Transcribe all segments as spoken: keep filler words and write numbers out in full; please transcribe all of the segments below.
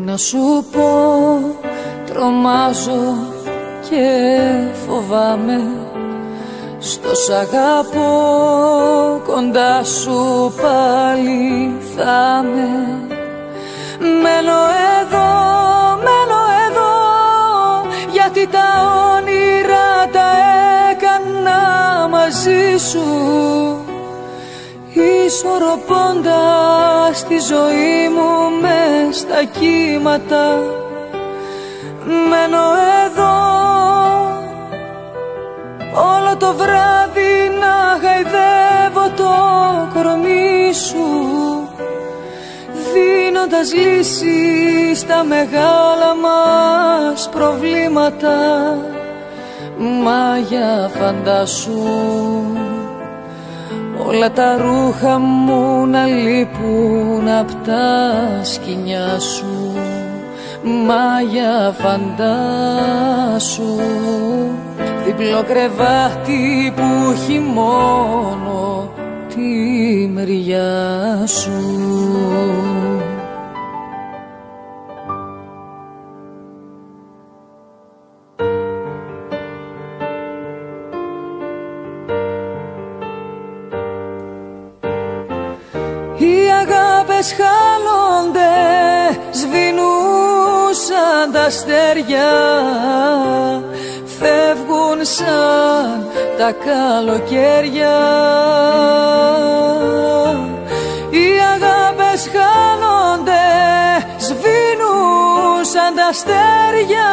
να σου πω, τρομάζω και φοβάμαι. Στο σ' αγαπώ, κοντά σου πάλι θα με. Μένω εδώ, μένω εδώ, γιατί τα όνειρα τα έκανα μαζί σου, ισορροπώντας τη ζωή μου μες στα κύματα. Μένω εδώ όλο το βράδυ να γαϊδεύω το κορμί σου, δίνοντας λύσεις στα μεγάλα μας προβλήματα. Μα για φαντάσου όλα τα ρούχα μου να λείπουν απ' τα σκοινιά σου. Μα για φαντάσου διπλό κρεβάτι που έχει μόνο τη μεριά σου. Οι αγάπες χάνονται, σβηνούσαν τα αστέρια, φεύγουν σαν τα καλοκαίρια. Οι αγάπες χάνονται, σβηνούσαν τα αστέρια,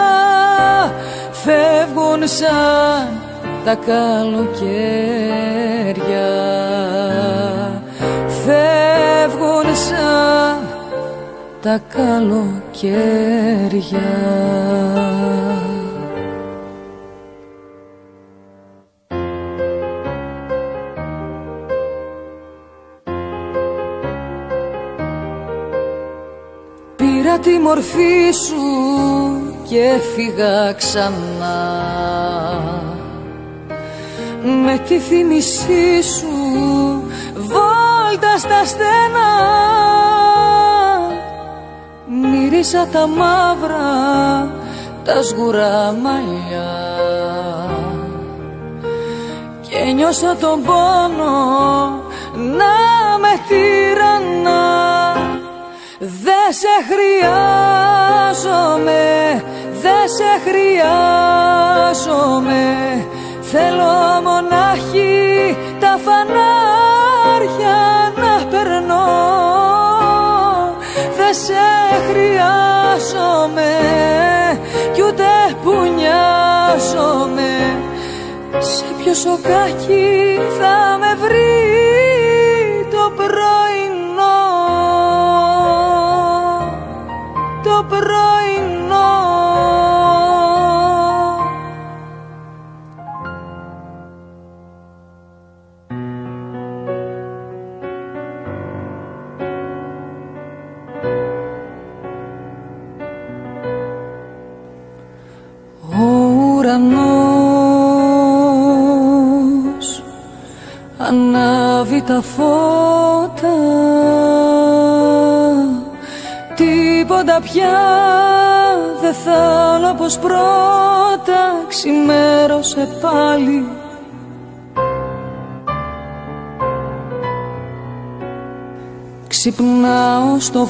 φεύγουν σαν τα καλοκαίρια. Φεύγουν σαν τα καλοκαίρια. Πήρα τη μορφή σου και έφυγα ξανά, με τη θύμησή σου βόλτα στα στενά. Μύρισα τα μαύρα, τα σγουρά μαλλιά και νιώσα τον πόνο να με τυραννά. Δε σε χρειάζομαι, δε σε χρειάζομαι, θέλω μονάχη τα φανάρια να περνώ. Δε σε χρειάζομαι κι ούτε που νοιάζομαι, σε ποιο σοκάκι θα με βρει το πρωινό, το πρωινό. Ο ουρανός ανάβει τα φώτα, τίποτα πια δεν θα είναι όπως πρώτα. Ξημέρωσε πάλι, ξυπνάω στο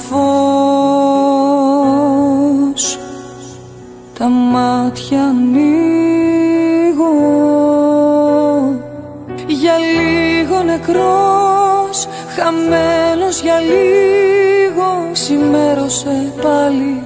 φως, τα μάτια ανοίγω, για λίγο νεκρός, χαμένος για λίγο. Ξημέρωσε πάλι,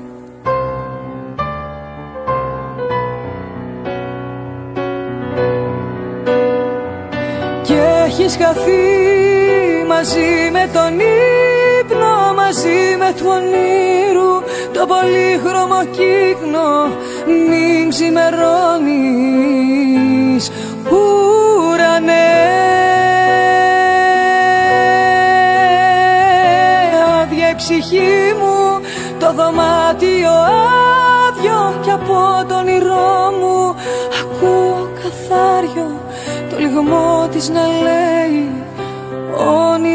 και έχεις χαθεί μαζί με τον ύπνο, μαζί με του ονείρου το πολύχρωμο κύκνο. Μην ξημερώνεις ουρανέ, άδεια η ψυχή μου, το δωμάτιο άδειο, κι από το όνειρό μου ακούω καθάριο το λιγμό της να λέει όνειρο.